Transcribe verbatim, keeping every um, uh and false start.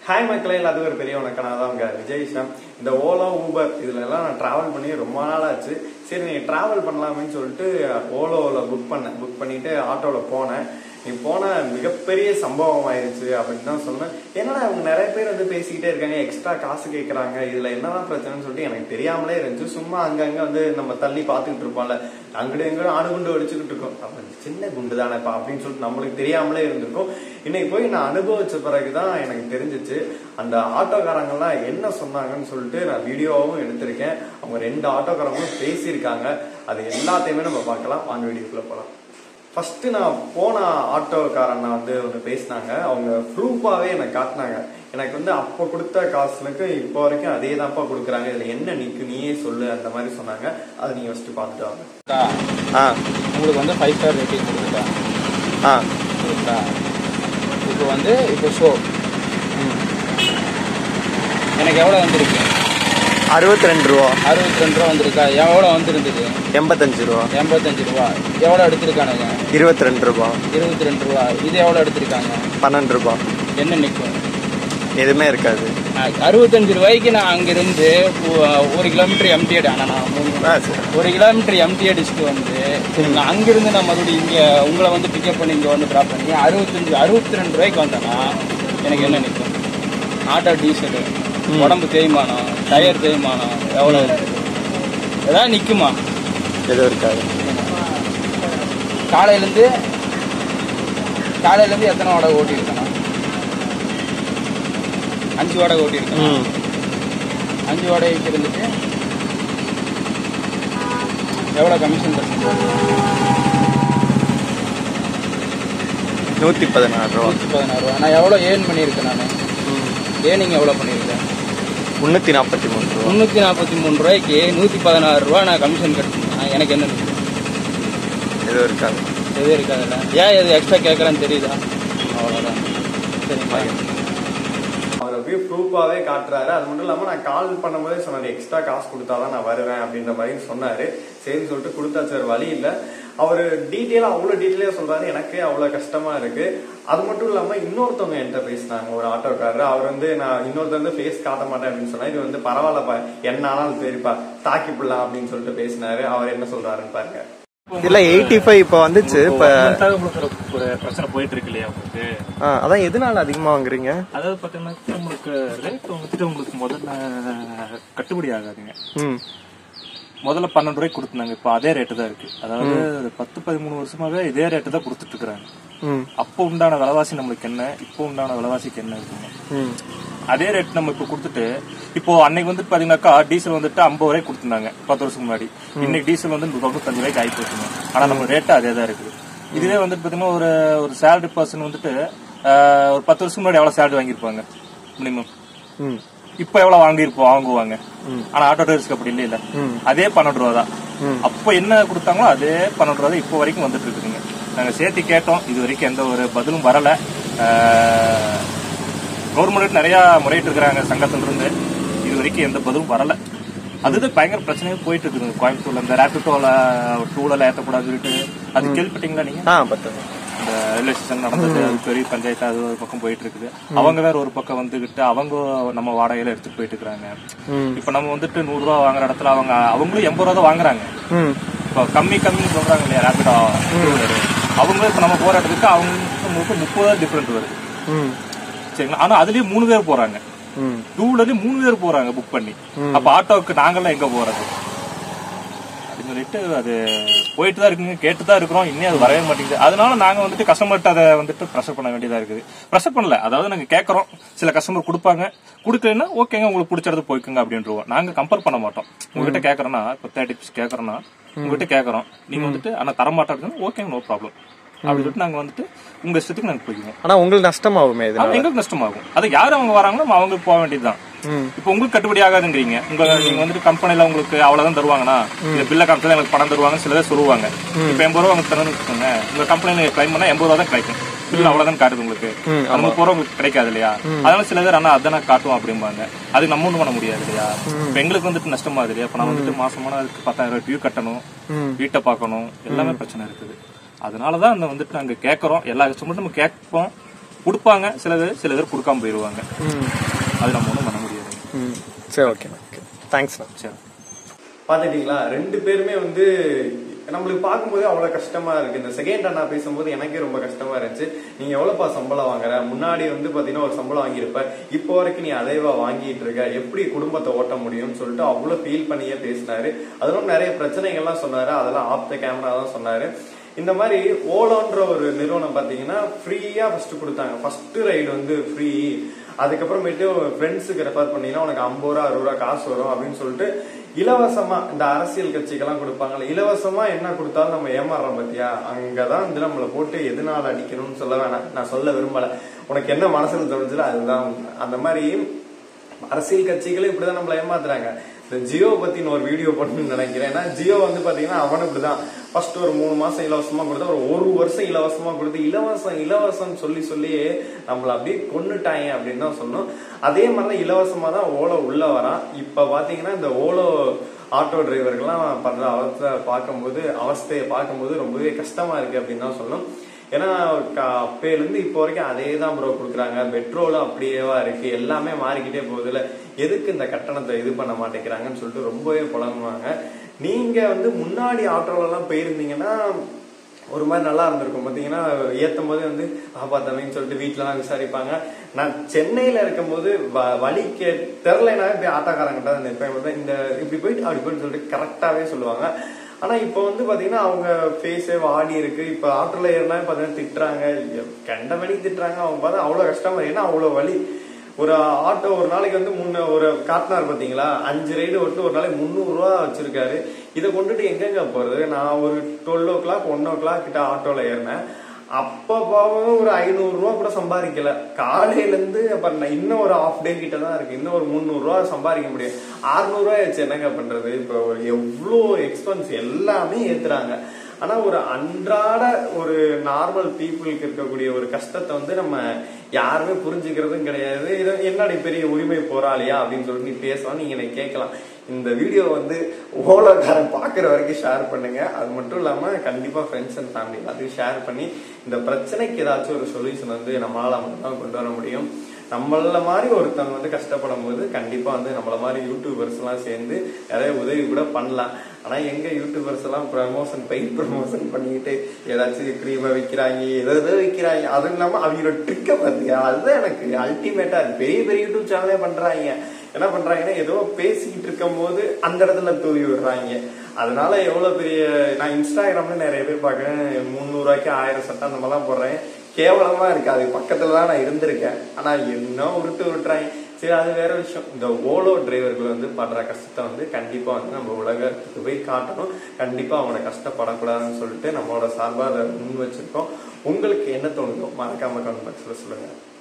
Hi மக்களே, எல்லாத்துக்கும் ஒரு பெரிய வணக்கம். நான் தான் உங்க விஜய் ஷாம். இந்த ஓலா ஊபர் இதுல எல்லாம் நான் டிராவல் பண்ணி ரொம்ப நாள் ஆச்சு. சரி நீ டிராவல் பண்ணலாமேன்னு சொல்லிட்டு ஓலோவில் புக் பண்ணேன். புக் பண்ணிட்டு ஆட்டோவில் போனேன். நீ போன மிகப்பெரிய சம்பவம் ஆயிடுச்சு அப்படின்னு தான் சொன்னேன். என்னடா அவங்க நிறைய பேர் வந்து பேசிக்கிட்டே இருக்காங்க, எக்ஸ்ட்ரா காசு கேட்கறாங்க, இதுல என்னதான் பிரச்சனைன்னு சொல்லிட்டு எனக்கு தெரியாமலே இருந்துச்சு. சும்மா அங்கங்க வந்து நம்ம தள்ளி பார்த்துக்கிட்டு இருப்போம்ல, அங்கிட்ட எங்க அணுகுண்டு அடிச்சுக்கிட்டு இருக்கோம். அப்ப சின்ன குண்டு தானேப்பா அப்படின்னு சொல்லிட்டு நம்மளுக்கு தெரியாமலே இருந்திருக்கும். இன்னைக்கு போய் நான் அனுபவிச்ச பிறகுதான் எனக்கு தெரிஞ்சிச்சு அந்த ஆட்டோக்காரங்கெல்லாம் என்ன சொன்னாங்கன்னு சொல்லிட்டு நான் வீடியோவும் எடுத்திருக்கேன். அவங்க ரெண்டு ஆட்டோக்காரங்களும் பேசியிருக்காங்க. அது எல்லாத்தையுமே நம்ம பார்க்கலாம். வாங்க வீடியோக்குள்ள போகலாம். ஃபர்ஸ்ட் நான் போன ஆட்டோக்காரன் வந்து ஒன்று பேசினாங்க. அவங்க ப்ரூஃபாவே எனக்கு காட்டினாங்க. எனக்கு வந்து அப்போ கொடுத்த காசுக்கு இப்போ வரைக்கும் அதே தான்ப்பா கொடுக்குறாங்க, இதுல என்ன நிற்கு நீயே சொல்லு அந்த மாதிரி சொன்னாங்க. அதை நீங்க ஃபர்ஸ்ட் பார்த்துட்டு வாங்க. ஆ உங்களுக்கு வந்து ஃபைவ் ஸ்டார் ரேட்டிங் கொடுத்துட்டேன். ஆ சரிங்களா? இப்போ வந்து இப்போ ஷோ எனக்கு எவ்வளோ வந்துருக்கு? அறுபத்தி ரெண்டு ரூபா. அறுபத்தி ரெண்டு ரூபா வந்துருக்கா? எவ்வளோ வந்துருந்தது? எண்பத்தஞ்சு ரூபா. எண்பத்தஞ்சு ரூபா. எவ்வளோ எடுத்திருக்கானுங்க? இருபத்தி ரெண்டு ரூபா. இருபத்தி ரெண்டு ரூபா. இது எவ்வளோ எடுத்திருக்காங்க? பன்னெண்டு ரூபா. என்ன நிற்கும்? எதுவுமே இருக்காது. அறுபத்தஞ்சு ரூபாய்க்கு நான் அங்கிருந்து ஒரு கிலோமீட்டர் எம்டி அடி ஆனால் நான் ஒரு கிலோமீட்டர் எம்டி அடிச்சுட்டு வந்து நான் அங்கிருந்து நான் மறுபடியும் இங்கே உங்களை வந்து பிக்கப் பண்ணி இங்கே வந்து ட்ராப் பண்ணி அறுபத்தஞ்சு அறுபத்தி ரெண்டு ரூபாய்க்கு வந்தேன்னா எனக்கு என்ன நிற்கும்? ஆட்டோ டீசலு, உடம்பு தேய்மானம், டயர் தேய்மானம் எவ்வளோ ஏதாவது நிற்குமா? எதுவும் இருக்காது. காலையிலேருந்து காலையிலேருந்து எத்தனை வாடகை ஓட்டியிருக்கேன்னா? அஞ்சு வாடகை ஓட்டியிருக்கேன். அஞ்சு வாடகைக்கு இருந்துட்டு எவ்வளோ கமிஷன் பர்சன்ட்? நூற்றி பதினாறு ரூபா. நூற்றி பதினாறு ரூபா. நான் எவ்வளோ ஏர்ன் பண்ணியிருக்கேன்? நான் ஏர்னிங் எவ்வளோ பண்ணியிருக்கேன்? முந்நூற்றி நாற்பத்தி மூணு ரூபா. முந்நூற்றி நாற்பத்தி மூணு ரூபாய்க்கு நூற்றி பதினாறு ரூபா நான் கமிஷன் கட்டணும். எனக்கு என்ன எதுவும் இருக்காது. எதுவும் இருக்காதுல்ல. ஏன் எது எக்ஸ்ட்ரா கேட்குறான்னு தெரியுதா? அவ்வளோதான். சரிங்களா? அவர் அப்படியே ப்ரூஃபாவே காட்டுறாரு. அது மட்டும் இல்லாமல் நான் கால் பண்ணும்போதே சொன்னார், எக்ஸ்ட்ரா காசு கொடுத்தாதான் நான் வருவேன் அப்படின்ற மாதிரி சொன்னாரு. சரின்னு சொல்லிட்டு கொடுத்தாச்சு, வேறு வழி இல்லை. அவர் டீட்டெயிலாக அவ்வளோ டீட்டெயிலாக சொல்றாரு. எனக்கே அவ்வளோ கஷ்டமா இருக்கு. அது மட்டும் இல்லாமல் இன்னொருத்தவங்க என்கிட்ட பேசினாங்க, ஒரு ஆட்டோக்காரர். அவர் வந்து நான் இன்னொருத்தர் வந்து ஃபேஸ் காட்ட மாட்டேன் அப்படின்னு சொன்னா, இது வந்து பரவாயில்லப்பா என்ன ஆனாலும் சரிப்பா தாக்கி பிடலாம் அப்படின்னு சொல்லிட்டு பேசினாரு. அவர் என்ன சொல்றாருன்னு பாருங்க. இல்ல எயிட்டி ஃபைவ் இப்ப வந்துச்சு. இப்ப ஒரு பிரச்சனை போயிட்டு இருக்கு இல்லையா உங்களுக்கு? அதான் எதனால அதிகமா வாங்குறீங்க? அதாவது பாத்தீங்கன்னா உங்களுக்கு ரேட் வந்துட்டு உங்களுக்கு முதல்ல கட்டுப்படி ஆகாதுங்க. முதல்ல பன்னெண்டு ரூபாய்க்கு கொடுத்துனாங்க, இப்ப அதே ரேட்டு தான் இருக்கு. அதாவது பத்து பதிமூணு வருஷமாவே இதே ரேட்டு தான் கொடுத்துட்டு இருக்காங்க. அப்போ உண்டான விலைவாசி நம்மளுக்கு என்ன, இப்போ உண்டான விலைவாசிக்கு என்ன இருக்குங்க அதே ரேட் நம்ம இப்ப கொடுத்துட்டு, இப்போ அன்னைக்கு வந்து பாத்தீங்கன்னாக்கா டீசல் வந்துட்டு ஐம்பது ரூபாய்க்கு கொடுத்துருந்தாங்க பத்து வருஷத்துக்கு முன்னாடி. இன்னைக்கு டீசல் வந்து தொண்ணூத்தஞ்சு ரூபாய்க்கு ஆகி போச்சுங்க. ஆனா நம்ம ரேட்டு அதே தான் இருக்குது. இதுவே வந்துட்டு பாத்தீங்கன்னா ஒரு ஒரு சேலரி பர்சன் வந்துட்டு ஒரு பத்து வருஷத்துக்கு முன்னாடி எவ்வளவு சேலரி வாங்கியிருப்பாங்க மினிமம், இப்ப எவ்வளவு வாங்கிருப்போம் வாங்குவாங்க. ஆனா ஆட்டோ டிரைவர்ஸ்க்கு அப்படி இல்ல இல்ல அதே பன்னெண்டு ரூபா தான். அப்ப என்ன கொடுத்தாங்களோ அதே பன்னெண்டு ரூபா தான் இப்போ வரைக்கும் வந்துட்டு இருக்குதுங்க. நாங்க சேர்த்து கேட்டோம், இது வரைக்கும் எந்த ஒரு பதிலும் வரல. கவர்மெண்ட் நிறைய முறையிட்டு இருக்கிறாங்க சங்கத்துல இருந்து, இது வரைக்கும் எந்த பதிலும் வரல. அதுதான் பயங்கர பிரச்சனையே போயிட்டு இருக்குது கோயம்புத்தூர்ல. இந்த ரேபிட்டோல டூல ஏற்றக்கூடாது சொல்லிட்டு அது கேள்விப்பட்டீங்களா நீங்க? இந்த ரயில்வே ஸ்டேஷன் நடந்தது, அது பெரிய பஞ்சாயத்து, அது ஒரு பக்கம் போயிட்டு இருக்குது. அவங்க வேற ஒரு பக்கம் வந்துகிட்டு அவங்க நம்ம வாடகையில எடுத்துட்டு போயிட்டு இருக்காங்க. இப்ப நம்ம வந்துட்டு நூறு ரூபா வாங்குற இடத்துல அவங்க அவங்களும் எண்பது ரூபா தான் வாங்குறாங்க. இப்போ கம்மி கம்மின்னு சொல்றாங்க இல்லையா ரேபிடோ டூலர், அவங்களும் இப்ப நம்ம போற இடத்துக்கு அவங்களுக்கு முப்பது ரூபா டிஃபரெண்ட் வருது. சரிங்களா? ஆனா அதுலயே மூணு பேர் போறாங்க, டூலர்லயே மூணு பேர் போறாங்க புக் பண்ணி. அப்ப ஆட்டோவுக்கு நாங்கெல்லாம் எங்க போறது அப்படின்னு சொல்லிட்டு அது போயிட்டு தான் இருக்குங்க. கேட்டுதான் இருக்கிறோம், இன்னும் அது வரவே மாட்டேங்குது. அதனால நாங்க வந்துட்டு கஸ்டமர்கிட்ட அதை வந்துட்டு ப்ரெஷர் பண்ண வேண்டியதா இருக்குது. ப்ரெஷர் பண்ணல, அதாவது நாங்க கேட்கறோம், சில கஸ்டமர் கொடுப்பாங்க, கொடுக்கலன்னா ஓகேங்க உங்களுக்கு பிடிச்சது போய்க்குங்க அப்படின்றோம். நாங்க கம்பேர் பண்ண மாட்டோம். உங்ககிட்ட கேட்கறோம்னா இப்போ தேர்ட்டி பீஸ் கேட்கறோம்னா உங்ககிட்ட கேட்கறோம், நீங்க வந்துட்டு ஆனா தரமாட்டா ஓகேங்க நோ ப்ராப்ளம் அப்படி சொல்லிட்டு நாங்க வந்துட்டு உங்க இஷ்டத்துக்கு நாங்க போய்க்குவோம். ஆனா உங்களுக்கு நஷ்டமாகுமே? எங்களுக்கு நஷ்டமாகும். அது யாரு அவங்க வராங்களோ அவங்களுக்கு போக வேண்டியதுதான். இப்ப உங்களுக்கு கட்டுப்படி ஆகாதுங்கிறீங்க. உங்க நீங்க வந்துட்டு கம்பெனில உங்களுக்கு அவ்வளவுதான் தருவாங்கன்னா இந்த பில்ல காமிச்சா எனக்கு பணம் தருவாங்க சில பேர் சொல்லுவாங்க. இப்ப எண்பது ரூபா தரணும்னு வச்சுக்கோங்க, உங்க கம்பெனில கிளைம் பண்ணா எண்பது ரூபா தான் கிடைக்கும். பில் அவ்வளவுதான் காட்டுது உங்களுக்கு, அந்த முப்பது ரூபா உங்களுக்கு கிடைக்காது இல்லையா? அதனால சில பேர் ஆனா அதான் காட்டுவோம் அப்படிம்பாங்க. அதுக்கு நம்ம ஒண்ணும் பண்ண முடியாது இல்லையா? இப்ப எங்களுக்கு வந்துட்டு நஷ்டமா இல்லையா? இப்ப நான் வந்துட்டு மாசமான அதுக்கு பத்தாயிரம் ரூபாய் டியூ கட்டணும், வீட்டை பார்க்கணும், எல்லாமே பிரச்சனை இருக்குது. அதனாலதான் அந்த வந்துட்டு நாங்க கேட்கறோம். எல்லா கஸ்டமரும் நம்ம கேட்போம், கொடுப்பாங்க, சில பேர் சில பேர் கொடுக்காம போயிடுவாங்க. அது நம்ம ஒன்றும் பண்ண முடியாது. சரி, ஓகே ஓகே, தேங்க்ஸ். சரி, பார்த்துட்டீங்களா, ரெண்டு பேருமே வந்து நம்மளுக்கு பார்க்கும்போது அவ்வளோ கஷ்டமா இருக்கு. இந்த செகண்ட் அண்ணா பேசும்போது எனக்கே ரொம்ப கஷ்டமா இருந்துச்சு. நீங்க எவ்வளோப்பா சம்பளம் வாங்குற, முன்னாடி வந்து பாத்தீங்கன்னா ஒரு சம்பளம் வாங்கியிருப்ப, இப்போ வரைக்கும் நீ அதைவா வாங்கிட்டு இருக்க, எப்படி குடும்பத்தை ஓட்ட முடியும்னு சொல்லிட்டு அவ்வளோ ஃபீல் பண்ணியே பேசினாரு. அதெல்லாம் நிறைய பிரச்சனைகள்லாம் சொன்னாரு, அதெல்லாம் ஆஃப் த கேமரா தான் சொன்னாரு. இந்த மாதிரி ஓலோன்ற ஒரு நிறுவனம் பாத்தீங்கன்னா ஃப்ரீயா ஃபர்ஸ்ட் கொடுத்தாங்க. ஃபர்ஸ்ட் ரைடு வந்து ஃப்ரீ, அதுக்கப்புறமேட்டு ஃப்ரெண்ட்ஸுக்கு ரெஃபர் பண்ணீங்கன்னா உனக்கு ஐம்பது ரூபா அறுபது ரூபா காசு வரும் அப்படின்னு சொல்லிட்டு இலவசமா இந்த அரசியல் கட்சிக்கெல்லாம் கொடுப்பாங்கல்ல, இலவசமா என்ன கொடுத்தாலும் நம்ம ஏமாறுறோம் பத்தியா, அங்கதான் வந்து நம்மளை போட்டு எதனால அடிக்கணும்னு சொல்ல வேணாம், நான் சொல்ல விரும்பல, உனக்கு என்ன மனசுல தோணுச்சுல அதுதான். அந்த மாதிரி அரசியல் கட்சிகளும் இப்படிதான் நம்மள ஏமாத்துறாங்க. இந்த ஜியோ பத்தி ஒரு வீடியோ போடணும்னு நினைக்கிறேன். ஏன்னா ஜியோ வந்து பாத்தீங்கன்னா அவனு இப்படிதான் ஃபர்ஸ்ட் ஒரு மூணு மாசம் இலவசமா கொடுத்தா, ஒரு ஒரு வருஷம் இலவசமா கொடுத்து இலவசம் இலவசம் சொல்லி சொல்லி நம்மள அப்படியே கொன்னுட்டாங்க அப்படின்னு தான் சொன்னோம். அதே மாதிரிதான் இலவசமா தான் ஓலோ உள்ள வரான். இப்ப பாத்தீங்கன்னா இந்த ஓலோ ஆட்டோ டிரைவர்கள்லாம் பண்ற அவஸ்தை பார்க்கும்போது அவஸ்தையை பார்க்கும்போது ரொம்பவே கஷ்டமா இருக்கு அப்படின்னு தான் சொல்லணும். ஏன்னா அப்பையில இருந்து இப்போ வரைக்கும் அதே தான் ப்ரோ கொடுக்குறாங்க, பெட்ரோலும் அப்படியேவா இருக்கு, எல்லாமே மாறிக்கிட்டே போகுதுல, எதுக்கு இந்த கட்டணத்தை இது பண்ண மாட்டேங்கிறாங்கன்னு சொல்லிட்டு ரொம்பவே புலம்புவாங்க. நீங்க வந்து முன்னாடி ஆட்டோல எல்லாம் போயிருந்தீங்கன்னா ஒரு மாதிரி நல்லா இருந்திருக்கும். பாத்தீங்கன்னா ஏத்தும் போது வந்து பாப்பா தம்பின்னு சொல்லிட்டு வீட்டுல எல்லாம் விசாரிப்பாங்க. நான் சென்னையில இருக்கும் போது வழி கே தெரிலனா இப்படி ஆட்டோக்காரங்கிட்ட நிற்பேன், இந்த இப்படி போயிட்டு அப்படி போயிட்டு சொல்லிட்டு கரெக்டாவே சொல்லுவாங்க. ஆனா இப்ப வந்து பாத்தீங்கன்னா அவங்க ஃபேஸே வாடி இருக்கு. இப்ப ஆட்டோல ஏறினா பாத்தீங்கன்னா திட்டுறாங்க, கண்ட வழி திட்டுறாங்க. அவங்க பார்த்தா அவ்வளவு கஷ்டமா, ஏன்னா அவ்வளவு வலி. ஒரு ஆட்டோ ஒரு நாளைக்கு வந்து முன்ன ஒரு காட்டினார் பாத்தீங்களா, அஞ்சு ரைடு விட்டு ஒரு நாளைக்கு முந்நூறு ரூபா வச்சிருக்காரு. இதை கொண்டுட்டு எங்கெங்க போறது? நான் ஒரு twelve o'clock one o'clock கிட்ட ஆட்டோல ஏறினேன். அப்ப பாவம் ஒரு ஐநூறு ரூபா கூட சம்பாதிக்கல. காலையில இருந்து அப்புறம் இன்னும் ஒரு ஹாஃப் டே கிட்ட தான் இருக்கு, இன்னும் ஒரு முந்நூறு ரூபா சம்பாதிக்க முடியும். அறுநூறு ரூபாய் வச்சு என்னங்க பண்றது? இப்ப எவ்வளோ எக்ஸ்பென்ஸ் எல்லாமே ஏத்துறாங்க. ஆனா ஒரு அன்றாட ஒரு நார்மல் பீப்புளுக்கு இருக்கக்கூடிய ஒரு கஷ்டத்தை வந்து நம்ம யாருமே புரிஞ்சுக்கிறதும் கிடையாது. இது என்னடி பெரிய உரிமை போராளியா அப்படின்னு சொல்லிட்டு நீ பேசலாம், நீங்க எனக்கு கேட்கலாம். இந்த வீடியோ வந்து ஓலோக்காரன் பாக்குற வரைக்கும் ஷேர் பண்ணுங்க. அது மட்டும் இல்லாம கண்டிப்பா ஃப்ரெண்ட்ஸ் அண்ட் ஃபேமிலி எல்லாத்தையும் ஷேர் பண்ணி இந்த பிரச்சனைக்கு ஏதாச்சும் ஒரு சொல்யூஷன் வந்து நம்மளால மட்டும்தான் கொண்டு வர முடியும். நம்மள மாதிரி ஒருத்தவங்க வந்து கஷ்டப்படும் போது கண்டிப்பா வந்து நம்மள மாதிரி யூடியூபர்ஸ் எல்லாம் சேர்ந்து நிறைய உதவி கூட பண்ணலாம். ஆனா எங்க யூடியூபர்ஸ் எல்லாம் ப்ரமோஷன் பெய்ட் ப்ரமோஷன் பண்ணிட்டு ஏதாச்சும் கிரீமை விற்கிறாங்க, ஏதோ ஏதோ விற்கிறாங்க. அதுவும் இல்லாம அவங்களோட ட்ரிக்கை பார்த்தியா, அதுதான் எனக்கு அல்டிமேட்டா இருக்கு. பெரிய பெரிய யூடியூப் சேனலே பண்றாங்க. என்ன பண்றாங்கன்னா ஏதோ பேசிக்கிட்டு இருக்கும் போது அந்த இடத்துல தூவி விடுறாங்க. அதனால எவ்வளவு பெரிய, நான் இன்ஸ்டாகிராம்ல நிறைய பேர் பாக்குறேன், முந்நூறு ரூபாய்க்கு ஆயிரம் சட்டம் அந்த மாதிரிலாம் போடுறேன். கேவலமா இருக்கு. அது பக்கத்துலதான் நான் இருந்திருக்கேன். ஆனா என்ன உருட்டு விட்டுறாங்க. சரி, அது வேற விஷயம். இந்த ஓலோ டிரைவர்கள் வந்து படுற கஷ்டத்தை வந்து கண்டிப்பா வந்து நம்ம உலகத்துக்கு போய் காட்டணும். கண்டிப்பா அவனை கஷ்டப்படக்கூடாதுன்னு சொல்லிட்டு நம்மளோட சார்பா அதை முன் வச்சிருக்கோம். உங்களுக்கு என்ன தோணுதோ மறக்காம கமெண்ட் பாக்ஸ்ல சொல்லுங்க.